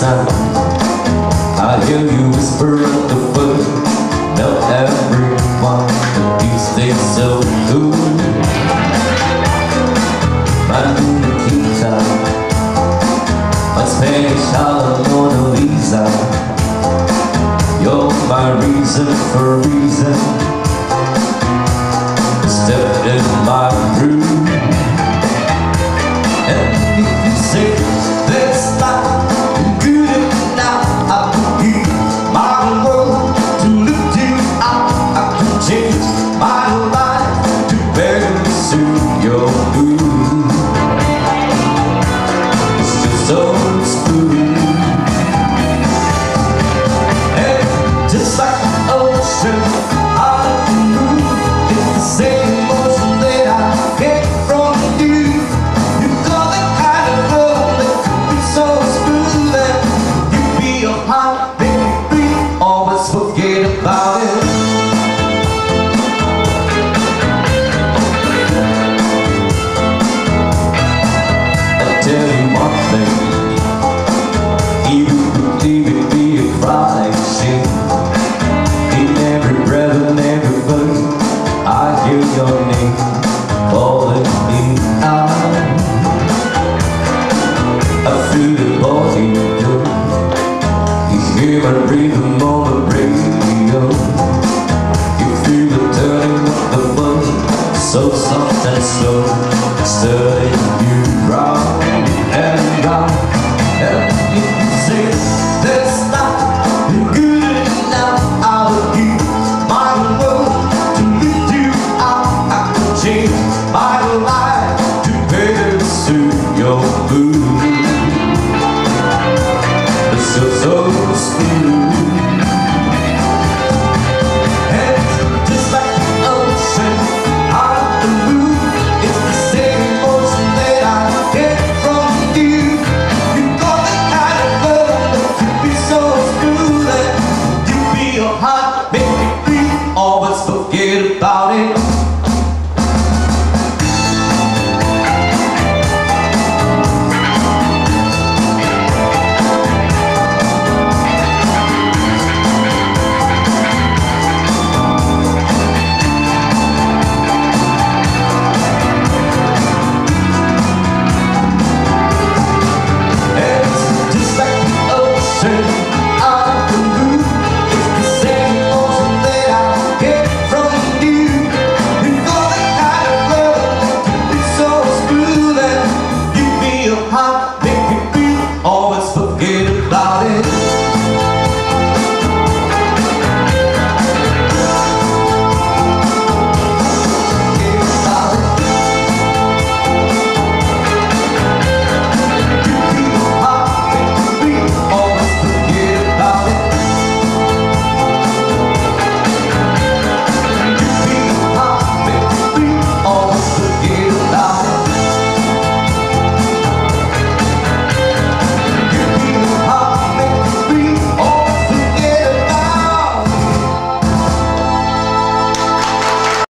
night. I hear you whisper at the foot. Now everyone these days so cool. My Nikita, my Spanish Mona Lisa. You're my reason for reason. Step in my room. And if you say that's not good enough, I could give my world to lift you up. I could change my life to better suit your mood. It's just so smooth. And just like the ocean, I can move. It's the same emotion that I get from you. You got the kind of love that could be so smooth. And you be a heart, baby, always forget about it. I tell you one thing, even believe it be a crying shame. In every breath and every word, I hear your name calling me out. I feel the ball in your door. You hear my rhythm on the radio. You feel the turning of the buzz, so soft and slow, stirring